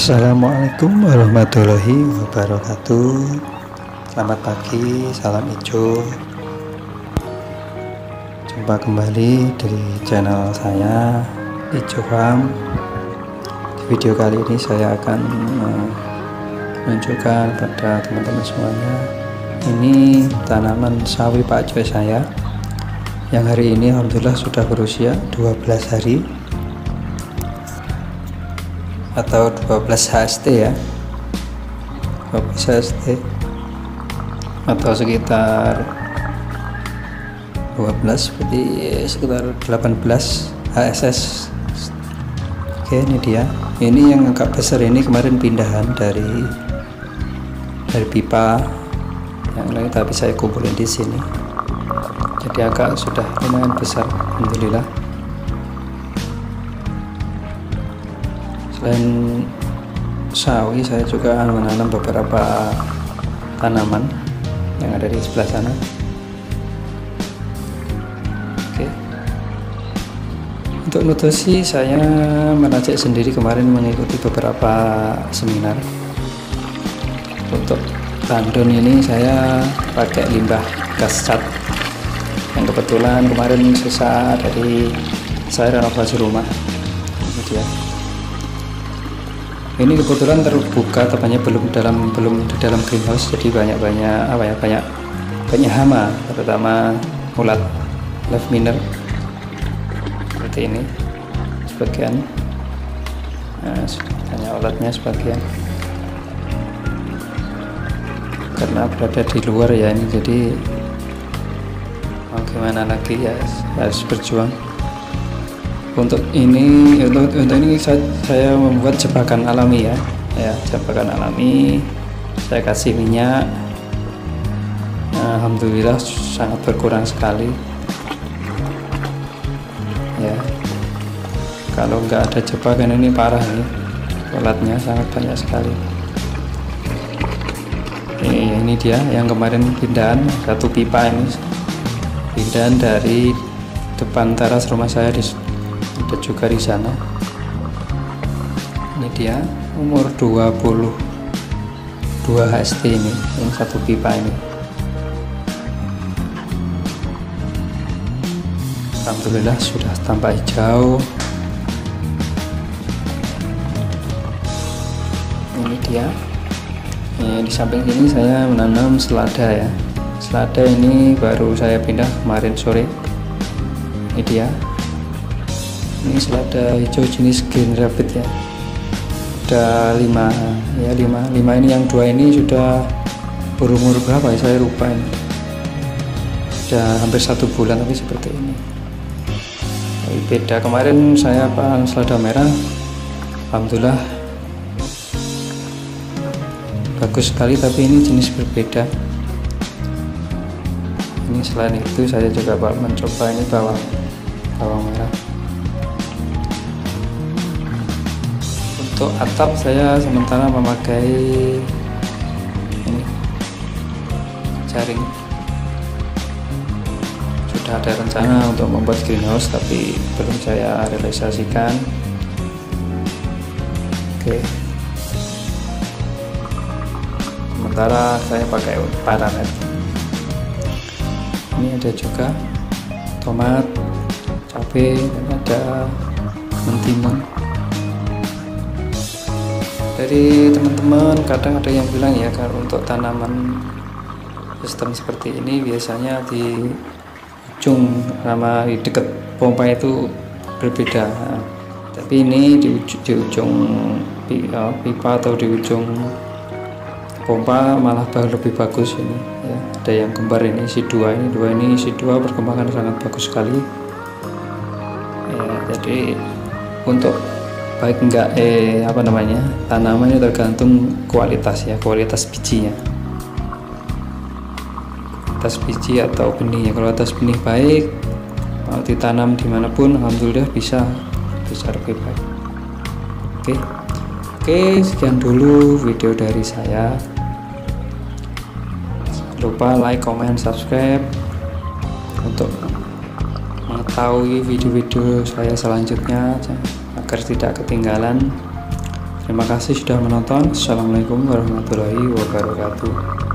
Assalamualaikum warahmatullahi wabarakatuh. Selamat pagi, salam hijau. Jumpa kembali di channel saya, Hijau Farm. Di video kali ini saya akan menunjukkan pada teman-teman semuanya, ini tanaman sawi pakcoy saya yang hari ini alhamdulillah sudah berusia 12 hari atau 12 HST ya, 12 HST atau sekitar 12, berarti sekitar 18 HSS. Oke, ini dia. Ini yang agak besar ini kemarin pindahan dari pipa yang lain, tapi saya kumpulin di sini. Jadi agak sudah lumayan besar, alhamdulillah. Selain sawi, saya juga menanam beberapa tanaman yang ada di sebelah sana. Oke. Untuk nutrisi saya meracik sendiri, kemarin mengikuti beberapa seminar. Untuk tandon ini saya pakai limbah gas cat yang kebetulan kemarin sisa dari saya renovasi rumah. Ini dia. Ini kebetulan terbuka, tepatnya belum di dalam greenhouse, jadi banyak hama, terutama ulat leaf miner seperti ini sebagian. Nah, hanya ulatnya sebagian karena berada di luar ya ini, jadi mau gimana lagi ya, harus berjuang. Untuk ini saya membuat jebakan alami ya, jebakan alami. Saya kasih minyak, alhamdulillah sangat berkurang sekali ya. Kalau nggak ada jebakan ini parah nih, ulatnya sangat banyak sekali. Ini dia yang kemarin pindahan, satu pipa ini pindahan dari depan teras rumah saya, ada juga di sana. Ini dia, umur 22 HST ini satu pipa ini. Alhamdulillah sudah tampak hijau. Ini dia. Di samping sini saya menanam selada ya. Selada ini baru saya pindah kemarin sore. Ini dia. Ini selada hijau jenis Green Rabbit ya. Ada 5 ya, 5 ini, yang 2 ini sudah berumur berapa ya, saya lupa ini. Sudah hampir 1 bulan tapi seperti ini. Tapi beda, kemarin saya panen selada merah, alhamdulillah bagus sekali, tapi ini jenis berbeda. Ini selain itu saya juga mencoba ini bawang merah. Untuk atap saya sementara memakai ini jaring. Sudah ada rencana untuk membuat greenhouse tapi belum saya realisasikan. Oke. Sementara saya pakai paranet. Ini ada juga tomat, cabai, dan ada mentimun. Dari teman-teman kadang ada yang bilang ya, kalau untuk tanaman sistem seperti ini biasanya di ujung sama di dekat pompa itu berbeda. Nah, tapi ini di ujung pipa atau di ujung pompa malah lebih bagus ini ya. Ada yang kembar ini, isi dua perkembangan sangat bagus sekali ya. Jadi untuk baik enggak tanamannya tergantung kualitas ya, kualitas bijinya, kualitas biji atau benihnya. Kalau atas benih baik, mau ditanam dimanapun alhamdulillah bisa lebih baik. Oke, sekian dulu video dari saya. Jangan lupa like, comment, subscribe untuk mengetahui video-video saya selanjutnya agar tidak ketinggalan. Terima kasih sudah menonton. Assalamualaikum warahmatullahi wabarakatuh.